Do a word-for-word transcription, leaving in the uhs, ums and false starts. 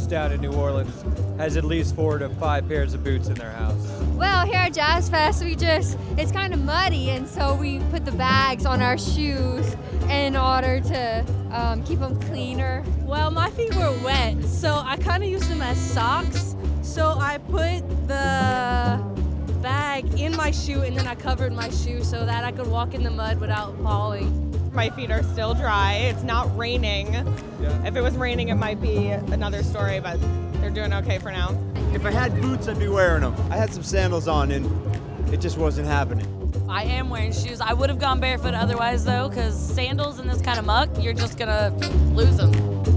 house down in New Orleans has at least four to five pairs of boots in their house? Well, here at Jazz Fest, we just, it's kind of muddy, and so we put the bags on our shoes in order to um, keep them cleaner. Well, my feet were wet, so I kind of used them as socks. So I put the bag in my shoe, and then I covered my shoe so that I could walk in the mud without falling. My feet are still dry. It's not raining. Yeah. If it was raining, it might be another story, but they're doing okay for now. If I had boots, I'd be wearing them. I had some sandals on, and it just wasn't happening. I am wearing shoes. I would have gone barefoot otherwise, though, because sandals in this kind of muck, you're just going to lose them.